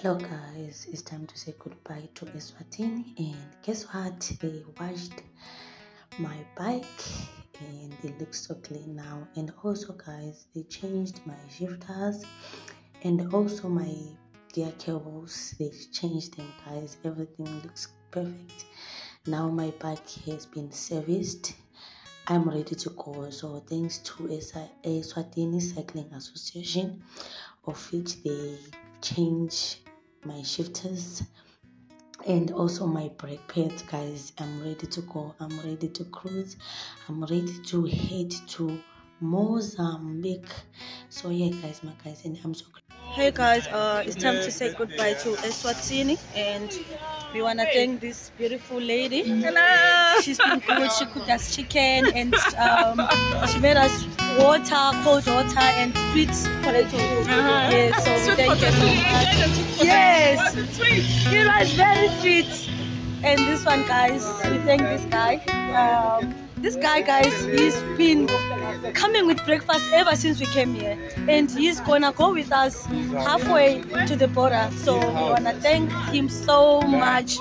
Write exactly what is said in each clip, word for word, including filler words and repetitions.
Hello guys, it's time to say goodbye to Eswatini, and guess what? They washed my bike and it looks so clean now. And also guys, they changed my shifters and also my gear cables. They changed them guys. Everything looks perfect. Now my bike has been serviced. I'm ready to go. So thanks to Eswatini Cycling Association, of which they change my shifters and also my brake pads guys. I'm ready to go. I'm ready to cruise. I'm ready to head to Mozambique. So yeah guys, my guys, and I'm so Hey guys, uh, it's time to say goodbye to Eswatini, and we want to thank this beautiful lady. Hello! She's been good. She cooked us chicken and um, she made us water, cold water and sweet potato. Uh-huh. Yes, so we thank her so much. Yes! It was very sweet. And this one guys, we thank this guy. Um, This guy, guys, he's been coming with breakfast ever since we came here, and he's gonna go with us halfway to the border. So we wanna thank him so much.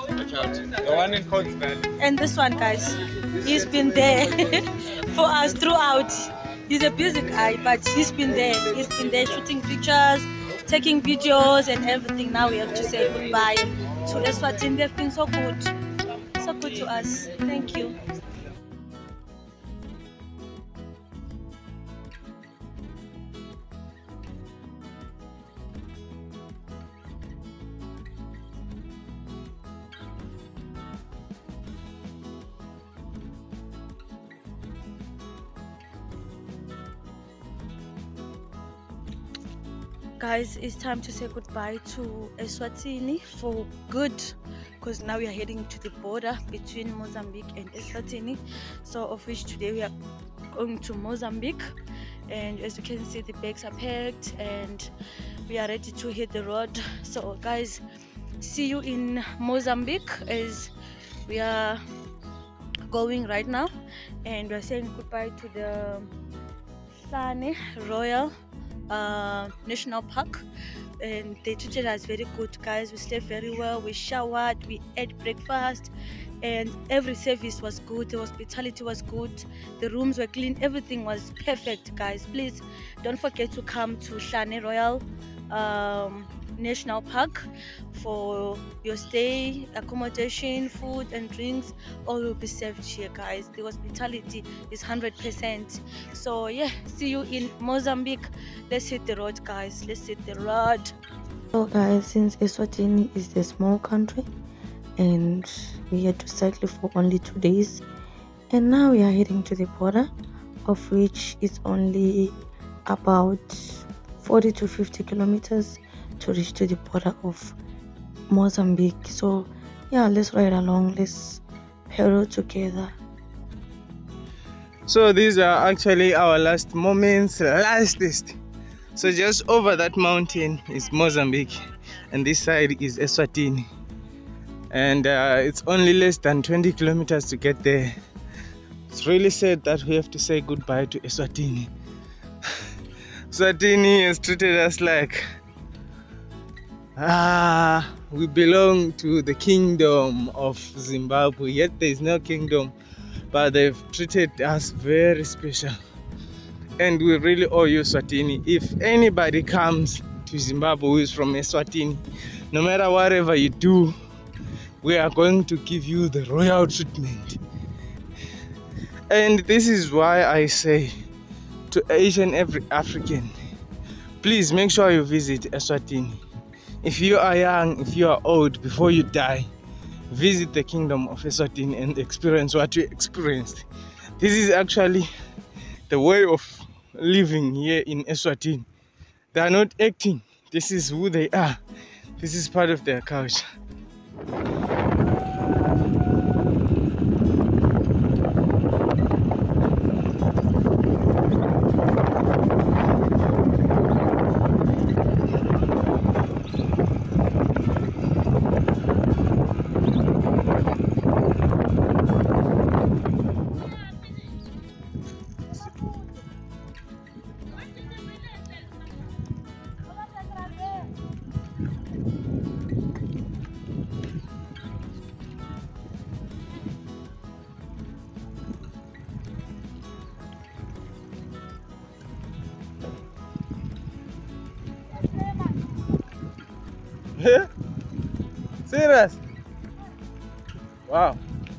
And this one, guys, he's been there for us throughout. He's a busy guy, but he's been there. He's been there shooting pictures, taking videos, and everything. Now we have to say goodbye to Eswatini. They've been so good, so good to us. Thank you. Guys, it's time to say goodbye to Eswatini for good, because now we are heading to the border between Mozambique and Eswatini. So of which today we are going to Mozambique, and as you can see the bags are packed and we are ready to hit the road. So guys, see you in Mozambique as we are going right now, and we are saying goodbye to the Sane Royal Uh, National Park, and they treated us very good guys. We slept very well, we showered, we ate breakfast, and every service was good. The hospitality was good, the rooms were clean, everything was perfect guys. Please don't forget to come to Sane Royal um, National Park for your stay, accommodation, food and drinks. All will be served here guys. The hospitality is one hundred percent. So yeah, see you in Mozambique. Let's hit the road guys, let's hit the road. So guys, since Eswatini is a small country and we had to cycle for only two days, and now we are heading to the border, of which is only about forty to fifty kilometers to reach to the border of Mozambique. So yeah, let's ride along, let's pedal together. So these are actually our last moments, lastest. So just over that mountain is Mozambique, and this side is Eswatini, and uh, it's only less than twenty kilometers to get there. It's really sad that we have to say goodbye to Eswatini. Eswatini has treated us like ah, we belong to the kingdom of Zimbabwe, yet there is no kingdom, but they've treated us very special. And we really owe you, Eswatini. If anybody comes to Zimbabwe who is from Eswatini, no matter whatever you do, we are going to give you the royal treatment. And this is why I say to each and every African, please make sure you visit Eswatini. If you are young, if you are old, before you die, visit the kingdom of Eswatini and experience what you experienced. This is actually the way of living here in Eswatini. They are not acting. This is who they are. This is part of their culture. Serious? Wow.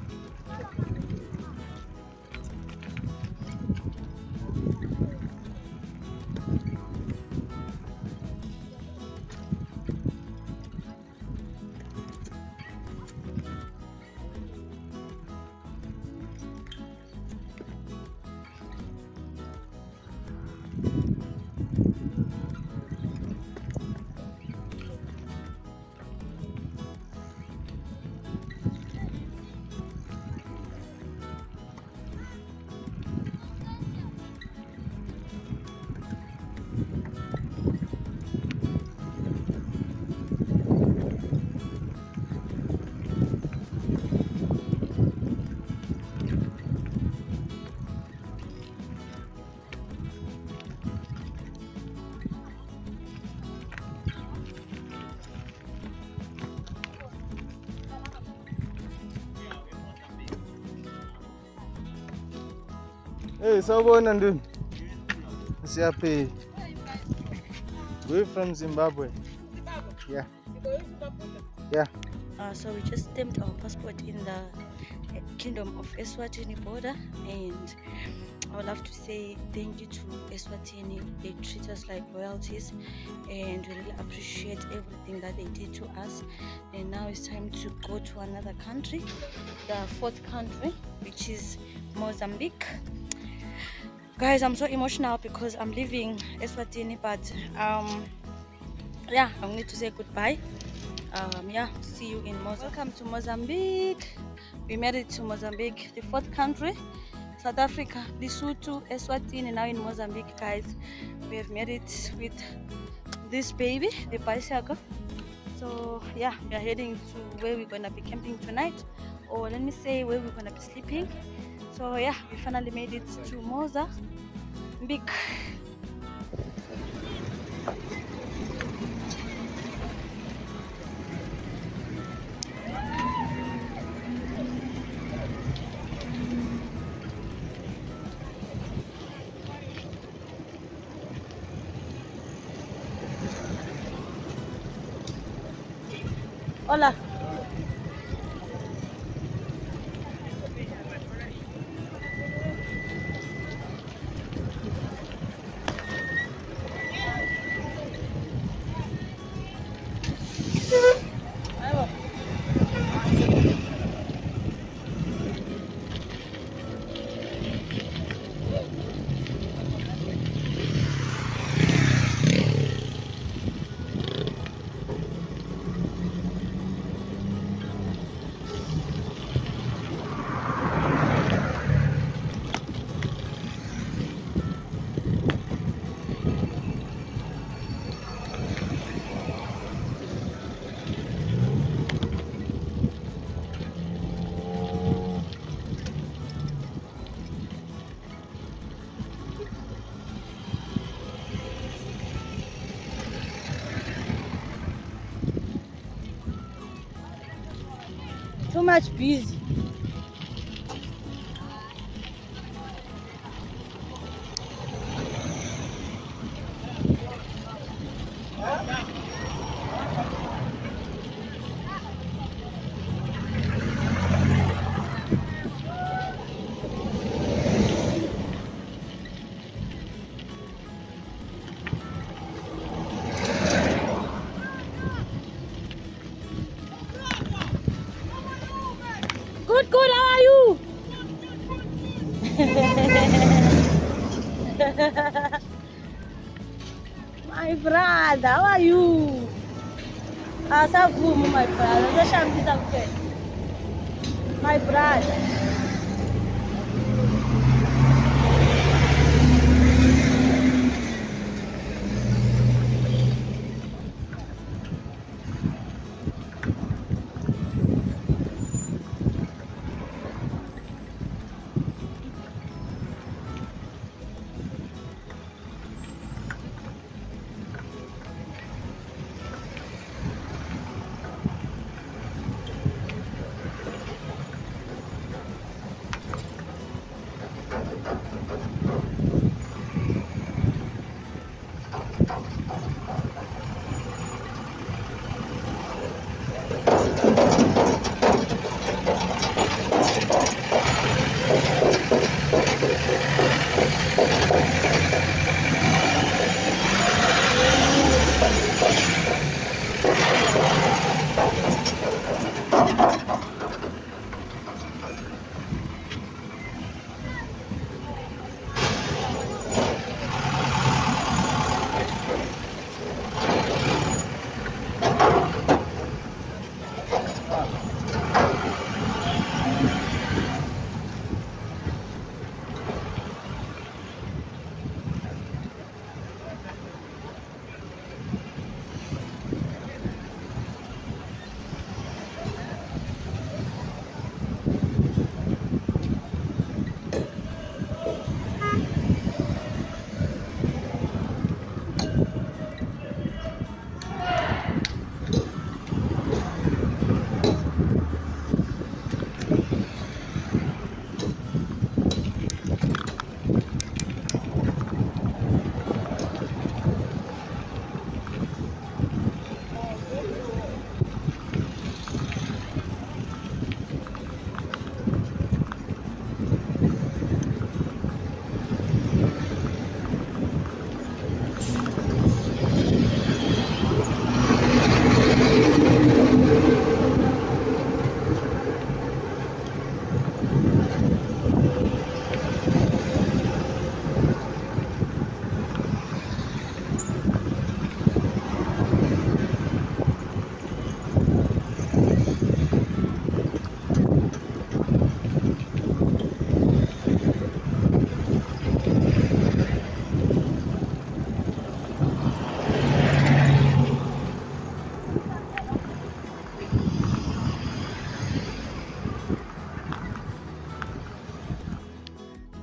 Hey, Sawubona Ndun. Siyaphila. We're from Zimbabwe. Yeah. Yeah. Uh, so we just stamped our passport in the uh, Kingdom of Eswatini border, and I would love to say thank you to Eswatini. They treat us like royalties, and we really appreciate everything that they did to us. And now it's time to go to another country, the fourth country, which is Mozambique. Guys, I'm so emotional because I'm leaving Eswatini, but um yeah, I need to say goodbye. Um yeah, see you in Mozambique. Welcome to Mozambique. We made it to Mozambique, the fourth country. South Africa, Lesotho, Eswatini, now in Mozambique. Guys, we have made it with this baby, the bicycle. So yeah, we are heading to where we're gonna be camping tonight, or let me say where we're gonna be sleeping. So yeah, we finally made it to Mozambique. Hola. Too much busy. Good, good, how are you? My brother, how are you? Asavumu, my brother. My brother.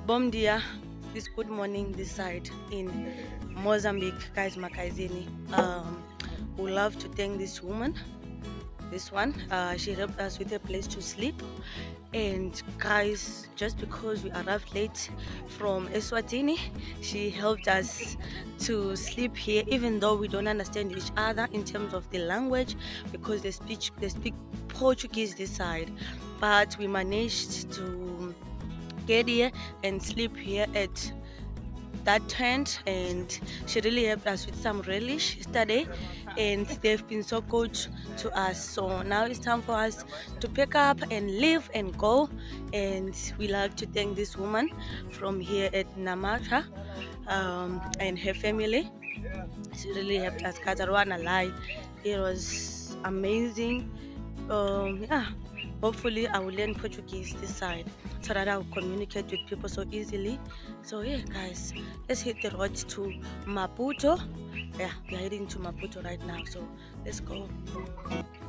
bom dia, this good morning this side in Mozambique, guys, Makazini. Um, we love to thank this woman, this one. Uh, she helped us with a place to sleep. And guys, just because we arrived late from Eswatini, she helped us to sleep here, even though we don't understand each other in terms of the language, because they speak they speak Portuguese this side. But we managed to get here and sleep here at that tent, and she really helped us with some relish yesterday, and they've been so good to us. So now it's time for us to pick up and leave and go, and we like to thank this woman from here at Namaka um, and her family. She really helped us, guys. I don't wanna lie, it was amazing. Um, yeah, hopefully I will learn Portuguese this side so that I will communicate with people so easily. So yeah, guys, let's hit the road to Maputo. Yeah, we are heading to Maputo right now, so let's go.